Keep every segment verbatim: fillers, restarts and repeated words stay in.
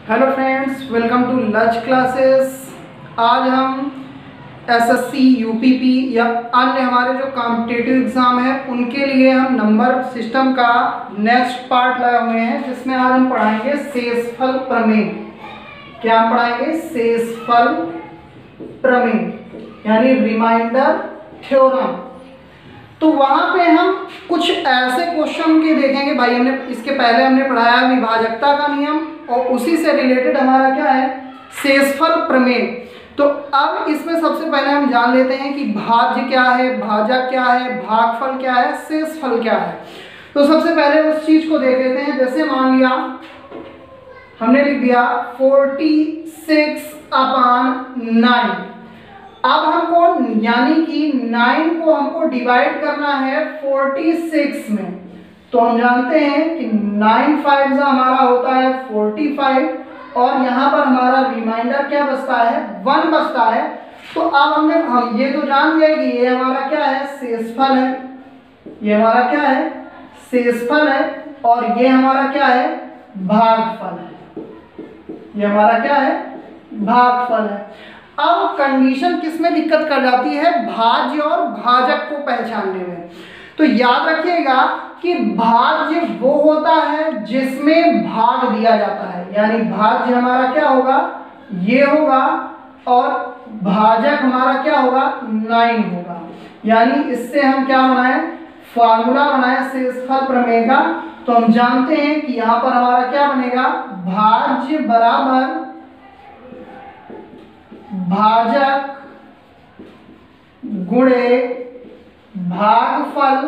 Hello friends, welcome to लच classes. आज हम एसएससी, यूपीपी या अन्य हमारे जो कॉम्पिटिटिव एग्ज़ाम है उनके लिए हम नंबर सिस्टम का नेक्स्ट पार्ट लाए हुए हैं, जिसमें आज हम पढ़ाएंगे शेषफल प्रमेय। क्या हम पढ़ाएंगे? शेषफल प्रमेय यानी रिमाइंडर थ्योरम। तो वहाँ पे हम कुछ ऐसे क्वेश्चन के देखेंगे। भाई हमने इसके पहले हमने पढ़ाया विभाजकता का नियम और उसी से रिलेटेड हमारा क्या है? शेषफल प्रमेय। तो अब इसमें सबसे पहले हम जान लेते हैं कि भाज्य क्या है, भाजक क्या है, भागफल क्या है, शेषफल क्या है। तो सबसे पहले उस चीज को देख लेते हैं। जैसे मान लिया हमने लिख दिया फोर्टी सिक्स अपान नाइन। अब हमको यानी कि नाइन को हमको डिवाइड करना है फोर्टी सिक्स में। तो हम जानते हैं कि नाइन फाइव हमारा होता है फोर्टी फाइव और यहाँ पर हमारा रिमाइंडर क्या बचता है? वन बचता है। तो अब हमने हम ये तो जान गए कि ये हमारा क्या है? शेषफल है। ये हमारा क्या है? शेषफल है। और ये हमारा क्या है? भागफल है। ये हमारा क्या है? भागफल है। अब कंडीशन किस में दिक्कत कर जाती है? भाज्य और भाजक को पहचानने में। तो याद रखिएगा कि भाज्य वो होता है जिसमें भाग दिया जाता है, यानी भाज्य हमारा क्या होगा? ये होगा। और भाजक हमारा क्या होगा? नाइन होगा। यानी इससे हम क्या बनाए? फॉर्मूला बनाए शेषफल प्रमेय का। तो हम जानते हैं कि यहाँ पर हमारा क्या बनेगा? भाज्य बराबर भाजक गुणे भागफल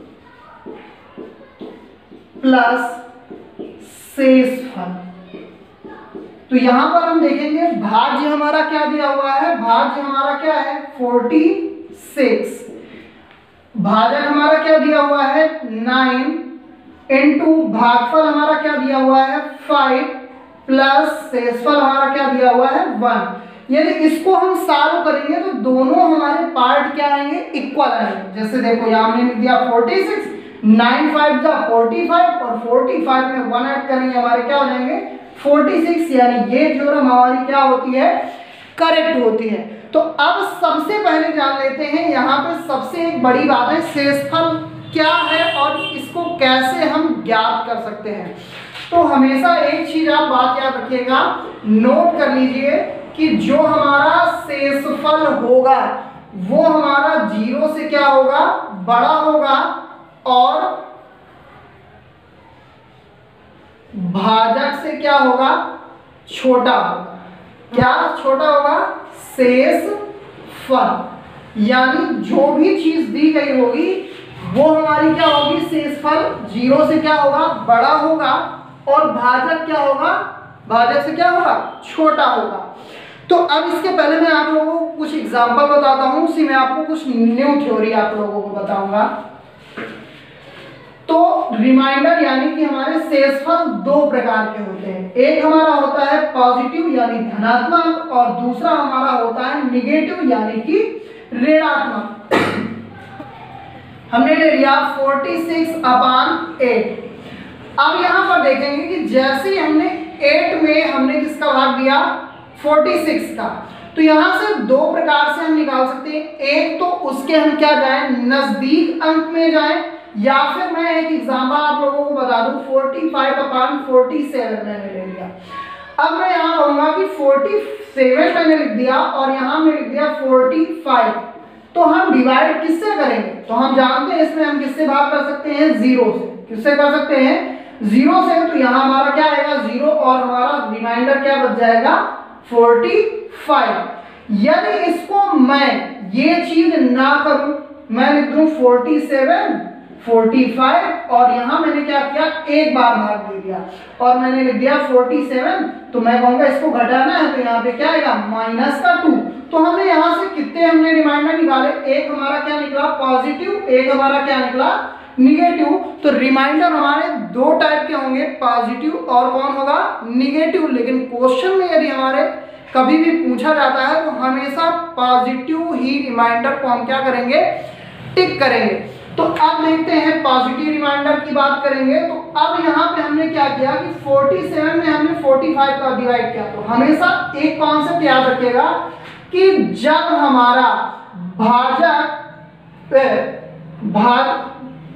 प्लस शेषफल। तो यहां पर हम देखेंगे भाज्य हमारा क्या दिया हुआ है? भाज्य हमारा क्या है? Forty six. भाजक हमारा क्या दिया हुआ है? नाइन इंटू भागफल हमारा क्या दिया हुआ है? फाइव प्लस शेषफल हमारा क्या दिया हुआ है? वन। यदि इसको हम सॉल्व करेंगे तो दोनों हमारे पार्ट क्या आएंगे? इक्वल आएंगे। जैसे देखो यहाँ हमने लिख दिया फोर्टी सिक्स, नाइन फाइव जा फोर्टी फाइव और फोर्टी फाइव में वन ऐड करेंगे हमारे क्या हो जाएंगे? Forty six. यानी ये थ्योरम हमारी क्या होती है? करेक्ट होती है। तो अब सबसे पहले जान लेते हैं, यहाँ पे सबसे एक बड़ी बात है शेषफल क्या है और इसको कैसे हम ज्ञात कर सकते हैं। तो हमेशा एक चीज आप बात याद रखिएगा, नोट कर लीजिए कि जो हमारा शेषफल होगा वो हमारा जीरो से क्या होगा? बड़ा होगा और भाजक से क्या होगा? छोटा होगा। क्या छोटा होगा? शेषफल। यानी जो भी चीज दी गई होगी वो हमारी क्या होगी? शेषफल जीरो से क्या होगा? बड़ा होगा और भाजक क्या होगा? भाजक से क्या होगा? छोटा होगा। तो अब इसके पहले मैं आप लोगों को कुछ एग्जांपल बताता हूं, उसी में आपको कुछ न्यू थ्योरी आप लोगों को बताऊंगा। तो रिमाइंडर यानी कि हमारे शेषफल दो प्रकार के होते हैं। एक हमारा होता है पॉजिटिव यानी धनात्मक और दूसरा हमारा होता है निगेटिव यानी कि ऋणात्मक। हमने ले लिया फोर्टी सिक्स अपान एट। अब यहां पर देखेंगे कि जैसे ही हमने एट में हमने किसका भाग दिया? फोर्टी सिक्स का। तो यहां से दो प्रकार से हम निकाल सकते हैं। एक तो उसके हम क्या जाएं? नजदीक अंक में जाएं, या फिर मैं एक एग्जांपल आप लोगों को बता दूं, forty five upon forty seven मैंने ले लिया। अब मैं यहां कहूंगा कि फोर्टी सेवन मैंने लिख दिया और यहां मैंने लिख दिया फोर्टी फाइव। तो हम डिवाइड किससे करेंगे? तो हम जानते हैं इसमें हम किससे भाग कर सकते हैं? जीरो से। किससे कर सकते हैं? जीरो से। तो यहां हमारा क्या आएगा? जीरो और हमारा रिमाइंडर क्या बच जाएगा? Forty five. यदि इसको मैं ये चीज ना करूं, मैं लिख दूं फोर्टी सेवन, फोर्टी फाइव और यहां मैंने क्या किया? एक बार भाग दे दिया और मैंने लिख दिया फोर्टी सेवन। तो मैं कहूंगा इसको घटाना है तो यहाँ पे क्या आएगा? माइनस का टू। तो हमने यहां से कितने हमने रिमाइंडर निकाले? एक हमारा क्या निकला? पॉजिटिव। एक हमारा क्या निकला? निगेटिव। तो रिमाइंडर हमारे दो टाइप के होंगे, पॉजिटिव और कौन होगा? निगेटिव। लेकिन क्वेश्चन में यदि हमारे कभी भी पूछा जाता है तो हमेशा पॉजिटिव ही रिमाइंडर को हम क्या करेंगे? टिक करेंगे। तो अब देखते हैं पॉजिटिव रिमाइंडर की बात करेंगे। तो अब यहाँ पे हमने क्या किया कि सैंतालीस में हमने पैंतालीस का डिवाइड किया। तो हमेशा एक कॉन्सेप्ट याद रखिएगा कि जब हमारा भाजक भाग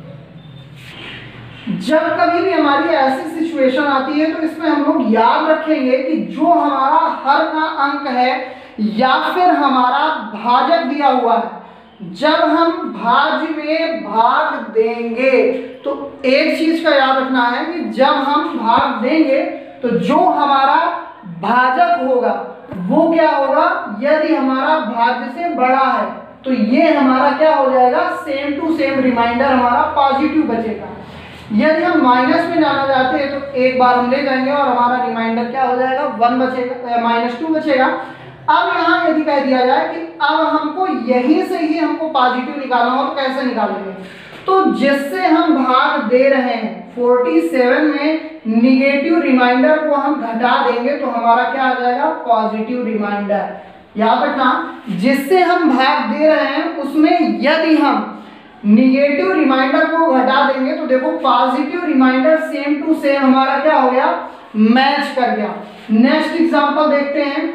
जब कभी भी हमारी ऐसी सिचुएशन आती है तो इसमें हम लोग याद रखेंगे कि जो हमारा हर का अंक है या फिर हमारा भाजक दिया हुआ है, जब हम भाज्य में भाग देंगे तो एक चीज का याद रखना है कि जब हम भाग देंगे तो जो हमारा भाजक होगा वो क्या होगा, यदि हमारा भाज्य से बड़ा है तो ये हमारा क्या हो जाएगा, सेम टू सेम रिमाइंडर हमारा पॉजिटिव बचेगा। यदि हम माइनस में जाना चाहते हैं तो एक बार हम ले जाएंगे और हमारा रिमाइंडर क्या हो जाएगा, वन बचेगा, माइनस टू बचेगा। अब यहाँ यदि कह दिया जाए कि अब हमको यहीं से ही हमको पॉजिटिव निकालना हो तो कैसे निकालेंगे, तो जिससे हम भाग दे रहे हैं सैंतालीस में निगेटिव रिमाइंडर को हम घटा देंगे तो हमारा क्या आ जाएगा, पॉजिटिव रिमाइंडर। याद रखना, जिससे हम भाग दे रहे हैं उसमें यदि हम निगेटिव रिमाइंडर को घटा देंगे तो देखो positive remainder same to same हमारा क्या हो गया, मैच कर गया। नेक्स्ट एग्जांपल देखते हैं।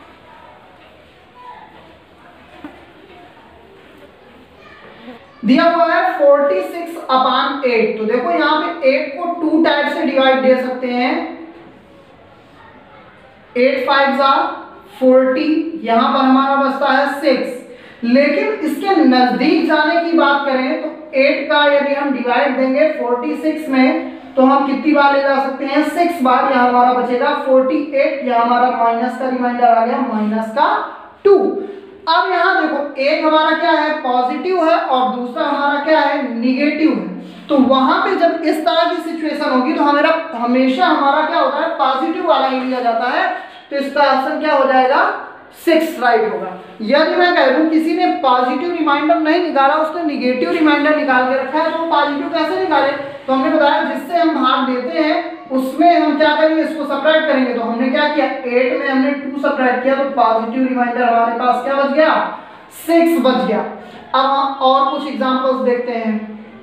दिया हुआ है छियालीस अपान एट। तो देखो यहाँ पे एट को टू टाइप से डिवाइड दे सकते हैं, एट फाइव जा फोर्टी, यहां पर हमारा बचता है सिक्स। लेकिन इसके नजदीक जाने की बात करें तो एट का यदि हम डिवाइड देंगे छियालीस में तो हम कितनी बार ले जा सकते हैं, सिक्स बार। यहाँ हमारा बचेगा अड़तालीस, यहाँ हमारा माइनस का रिमाइंडर आ गया माइनस का टू। अब यहाँ देखो एक हमारा क्या है, पॉजिटिव है और दूसरा हमारा क्या है, निगेटिव है। तो वहां पे जब इस तरह की सिचुएशन होगी तो हमारा हमेशा हमारा क्या होता है, पॉजिटिव वाला ही लिया जाता है। तो इसका ऑप्शन क्या हो जाएगा, सिक्स राइट होगा। यदि मैं कह दूं किसी ने पॉजिटिव रिमाइंडर नहीं निकाला, उसने निगेटिव रिमाइंडर निकाल के रखा है, तो पॉजिटिव कैसे निकाले, तो हमने बताया जिससे हम भाग देते हैं उसमें हम क्या करेंगे, इसको सबट्रैक्ट करेंगे। तो हमने क्या किया, एट में हमने टू सबट्रैक्ट किया तो पॉजिटिव रिमाइंडर हमारे पास क्या बच गया, सिक्स बच गया। अब हम और कुछ एग्जांपल्स देखते हैं।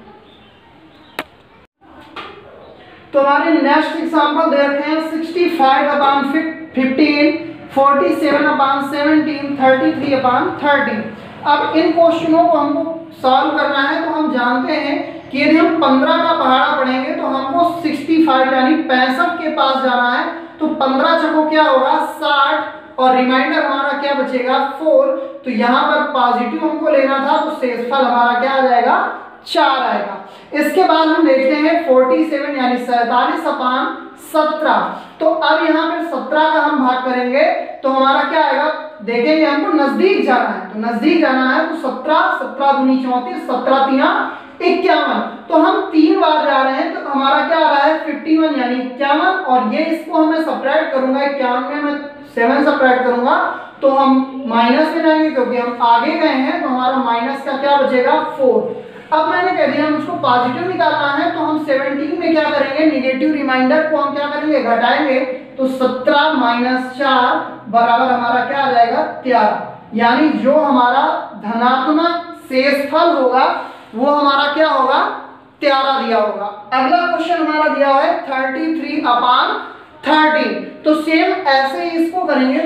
तो हमारे नेक्स्ट एग्जांपल दे रखे हैं sixty five upon fifteen, forty seven upon seventeen, thirty three upon thirteen. अब इन क्वेश्चनों को हमको सॉल्व करना है तो हम जानते हैं कि यदि हम पंद्रह का पहाड़ा पढ़ेंगे तो हमको पैंसठ यानी पैंसठ के पास जाना है। तो पंद्रह छको क्या होगा, साठ, और रिमाइंडर हमारा क्या बचेगा, फोर। तो यहाँ पर पॉजिटिव हमको लेना था तो शेषफल हमारा क्या आ जाएगा, चार आएगा। इसके बाद हम देखते हैं सैंतालीस यानी सैंतालीस अपान सत्रह। तो अब यहाँ पे सत्रह का हम भाग करेंगे तो हमारा क्या आएगा, देखेंगे हमको नजदीक जाना है। तो नजदीक जाना है तो सत्रह, सत्रह दूनी चौंतीस, सत्रह तिया इक्यावन। तो हम तीन बार जा रहे हैं तो हमारा क्या आ रहा है, इक्यावन यानी इक्यावन। और ये इसको हमें सबट्रैक्ट करूंगा, इक्यावन में मैं सेवन सबट्रैक्ट करूंगा तो हम माइनस में जाएंगे क्योंकि हम आगे गए हैं। तो हमारा माइनस का क्या बचेगा, फोर। अब मैंने कह दिया हम उसको पॉजिटिव निकालना है तो हम सत्रह में क्या करेंगे, निगेटिव रिमाइंडर को हम क्या करेंगे, घटाएंगे। तो सत्रह माइनस चार बराबर हमारा क्या आ जाएगा, तेरह। यानी जो हमारा धनात्मक शेषफल होगा वो हमारा क्या होगा, तेरह दिया होगा। अगला क्वेश्चन हमारा दिया है तैंतीस अपान थर्टीन। तो सेम ऐसे ही इसको करेंगे।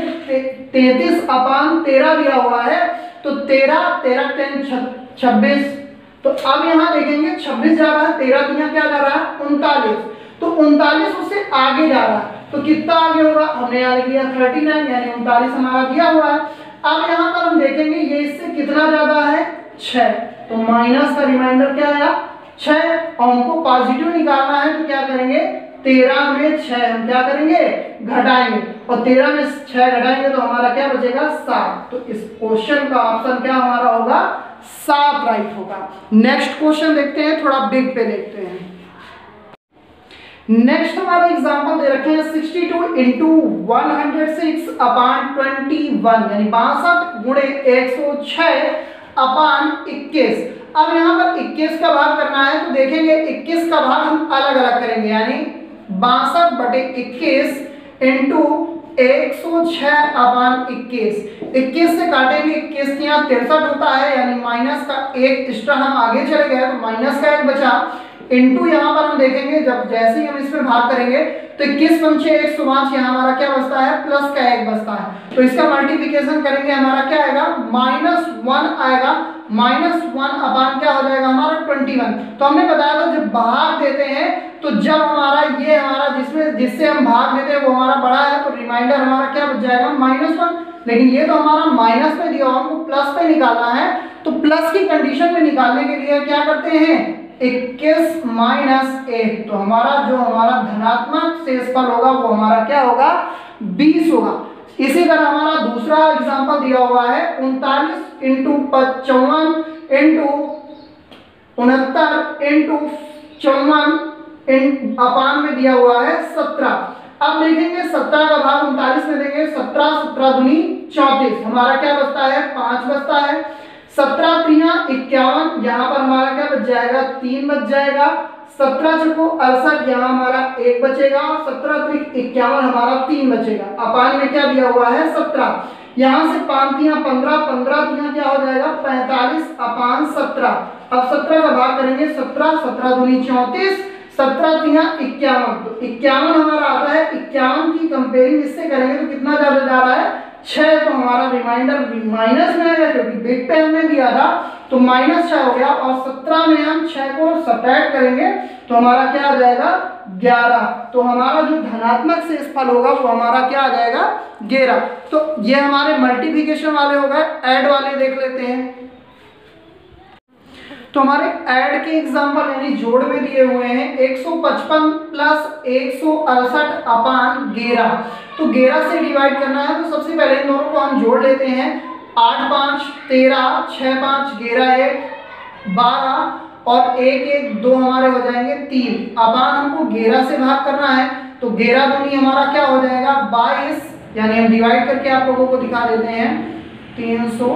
तैंतीस अपान तेरह दिया हुआ है तो तेरह, तेरह टेन छब्बीस। तो अब यहाँ देखेंगे छब्बीस जा रहा है, तेरह तिया क्या जा रहा है, उनतालीस। तो उनतालीस उससे आगे जा रहा है तो कितना आगे होगा, हमने याद किया उनतालीस यानी उनतालीस हमारा दिया हुआ है। अब यहाँ पर हम देखेंगे ये इससे कितना ज्यादा है, छह। तो माइनस का रिमाइंडर क्या आया, छह। और हमको पॉजिटिव निकालना है तो क्या करेंगे, तेरह में छह हम क्या करेंगे, घटाएंगे। और तेरह में छह घटाएंगे तो हमारा क्या बचेगा, सात। तो इस क्वेश्चन का ऑप्शन क्या हमारा होगा, सात राइट होगा। नेक्स्ट क्वेश्चन देखते हैं, थोड़ा बिग पे देखते हैं। नेक्स्ट हमारा एग्जांपल दे रखे हैं sixty two into one hundred six upon twenty one यानी बासठ गुणे एक सौ छह अपान इक्कीस। अब यहाँ पर इक्कीस का भाग करना है तो देखेंगे इक्कीस का भाग हम अलग अलग करेंगे, यानी बासठ बटे इक्कीस इंटू एक सौ छह अपान इक्कीस। इक्कीस से काटेंगे, इक्कीस के यहाँ तिरसठ होता है, यानी माइनस का एक एक्स्ट्रा हम आगे चले गए तो माइनस का एक बचा, इनटू यहाँ पर हम देखेंगे जब जैसे ही हम इसमें भाग करेंगे तो इक्कीस पंचे एक सौ पाँच, यहाँ हमारा क्या बचता है, प्लस का एक बचता है। तो इसका मल्टीप्लिकेशन करेंगे हमारा क्या आएगा, माइनस वन आएगा। माइनस वन अपान क्या हो जाएगा हमारा ट्वेंटी वन। तो हमने बताया था जब भाग देते हैं तो जब हमारा ये हमारा जिसमें जिससे हम भाग देते हैं वो हमारा बड़ा है तो रिमाइंडर हमारा क्या बच जाएगा, माइनस वन। लेकिन ये तो हमारा माइनस पे दिया, हमको प्लस पे निकालना है, तो प्लस की कंडीशन में निकालने के लिए क्या करते हैं, इक्कीस माइनस एक, तो हमारा जो हमारा धनात्मक शेषफल होगा वो हमारा क्या होगा, बीस होगा। इसी तरह हमारा दूसरा एग्जांपल दिया हुआ है उनतालीस इंटू पचपन इंटू उनहत्तर इंटू चौवन अपान में दिया हुआ है सत्रह। अब देखेंगे सत्रह का भाग उनतालीस में देंगे, सत्रह सत्रह दूनी चौंतीस, हमारा क्या बचता है, पांच बचता है। सत्रह त्रिया इक्यावन, यहाँ पर हमारा क्या बच जाएगा, तीन बच जाएगा। सत्रह चौको अड़सठ, यहाँ हमारा एक बचेगा और सत्रह त्रिक इक्यावन हमारा तीन बचेगा। अपान में क्या दिया हुआ है, सत्रह। यहाँ से पांच तिया पंद्रह, पंद्रह तिया क्या हो जाएगा, पैंतालीस अपान सत्रह। अब सत्रह का भाग करेंगे, सत्रह सत्रह दूनी चौंतीस, सत्रह तिया इक्यावन, तो इक्यावन हमारा आता है। इक्यावन की कंपेयरिंग इससे करेंगे तो कितना ज्यादा जा रहा है, छह, तो हमारा रिमाइंडर माइनस में आएगा क्योंकि बिग पे हमने दिया था, तो माइनस छह हो गया। और सत्रह में हम छह को सब्ट्रैक्ट करेंगे तो हमारा क्या आ जाएगा, ग्यारह। तो हमारा जो धनात्मक शेषफल होगा वो हमारा क्या आ जाएगा, ग्यारह। तो ये हमारे मल्टीप्लिकेशन वाले हो गए। ऐड वाले देख लेते हैं। तो हमारे ऐड के एग्जाम्पल यानी जोड़ में दिए हुए हैं एक सौ पचपन प्लस एक सौ अड़सठ अपान ग्यारह। तो ग्यारह से डिवाइड करना है तो सबसे पहले इन दोनों को हम जोड़ लेते हैं। आठ पाँच तेरह, छः पाँच ग्यारह, एक बारह और एक एक दो हमारे हो जाएंगे तीन। अपान हमको ग्यारह से भाग करना है तो ग्यारह दूनी हमारा क्या हो जाएगा, बाईस, यानी हम डिवाइड करके आप लोगों को दिखा देते हैं, तीन सौ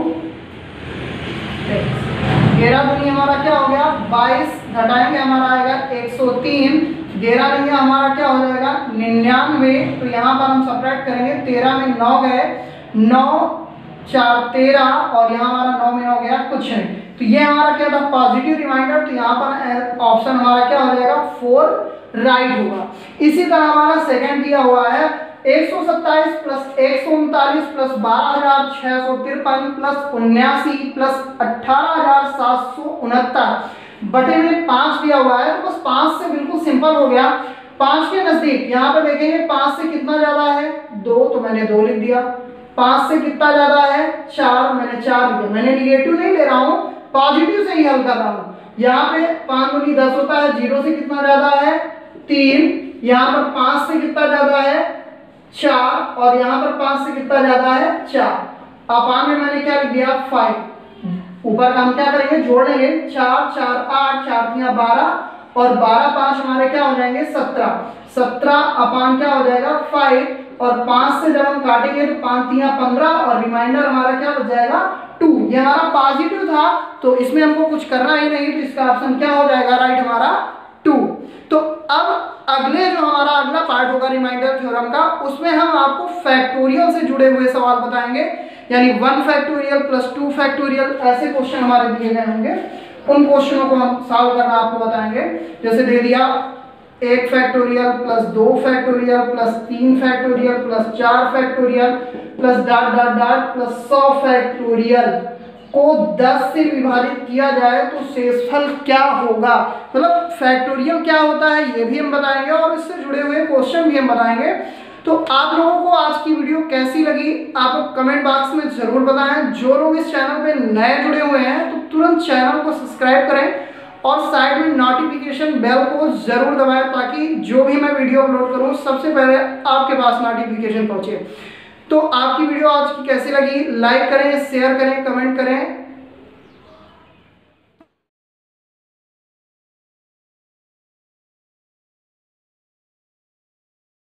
ग्यारह दूनी हमारा क्या हो गया, बाईस, घटाएंगे हमारा आएगा एक सौ तीन, ग्यारह नहीं हमारा क्या हो जाएगा, निन्यानवे। तो यहाँ पर हम सब्ट्रैक्ट करेंगे, तेरह में नौ गए, नौ चार तेरह और यहाँ हमारा नौ में नौ गया कुछ नहीं। तो ये हमारा क्या था, पॉजिटिव रिमाइंडर। तो यहाँ पर ऑप्शन हमारा क्या हो जाएगा, फोर राइट होगा। इसी तरह हमारा सेकंड दिया हुआ है एक सौ सत्ताईस प्लस एक सौ उनतालीस प्लस बारह हजार छह सौ तिरपन प्लस उन्यासी प्लस अट्ठारह हजार सात सौ उनहत्तर बटे में पांच दिया हुआ है। तो बस पांच से बिल्कुल सिंपल हो गया। पांच के नजदीक यहाँ पर देखेंगे पांच से कितना ज्यादा है, दो, तो मैंने दो लिख दिया। पांच से कितना ज्यादा है, चार, मैंने चार लिख दिया। मैंने निगेटिव नहीं ले रहा हूँ, पॉजिटिव से ही हल कर रहा हूँ। यहाँ पे पांच दूनी दस होता है, जीरो से कितना ज्यादा है, तीन। यहाँ पर पांच से कितना ज्यादा है, चार, और यहाँ पर पांच से कितना ज्यादा है, चार। अपान में मैंने क्या लिख दिया, फाइव। ऊपर का हम क्या करेंगे, जोड़ लेंगे, चार चार आठ, चार तिया बारह और बारह पांच हमारे क्या हो जाएंगे, सत्रह। सत्रह अपान क्या हो जाएगा, फाइव, और पांच से जब हम काटेंगे तो पांच तिया पंद्रह और रिमाइंडर हमारा क्या बच जाएगा, टू। ये हमारा पॉजिटिव था तो इसमें हमको कुछ करना ही नहीं, तो इसका ऑप्शन क्या हो जाएगा, राइट हमारा टू। तो अब अगले जो हमारा अगला पार्ट होगा रिमाइंडर थ्योरम का, उसमें हम आपको फैक्टोरियल से जुड़े हुए सवाल बताएंगे, यानी one factorial plus two factorial ऐसे क्वेश्चन हमारे दिए गए होंगे। उन क्वेश्चनों को हम सॉल्व करना आपको बताएंगे। जैसे दे दिया एक फैक्टोरियल प्लस दो फैक्टोरियल प्लस तीन फैक्टोरियल प्लस चार factorial plus dot dot dot plus सौ फैक्टोरियल को दस से विभाजित किया जाए तो शेषफल क्या होगा। मतलब फैक्टोरियल क्या होता है ये भी हम बताएंगे और इससे जुड़े हुए क्वेश्चन भी हम बताएंगे। तो आप लोगों को आज की वीडियो कैसी लगी आप कमेंट बॉक्स में जरूर बताएं। जो लोग इस चैनल पे नए जुड़े हुए हैं तो तुरंत चैनल को सब्सक्राइब करें और साइड में नोटिफिकेशन बेल को जरूर दबाएं ताकि जो भी मैं वीडियो अपलोड करूं सबसे पहले आपके पास नोटिफिकेशन पहुंचे। तो आपकी वीडियो आज की कैसी लगी, लाइक करें, शेयर करें, कमेंट करें।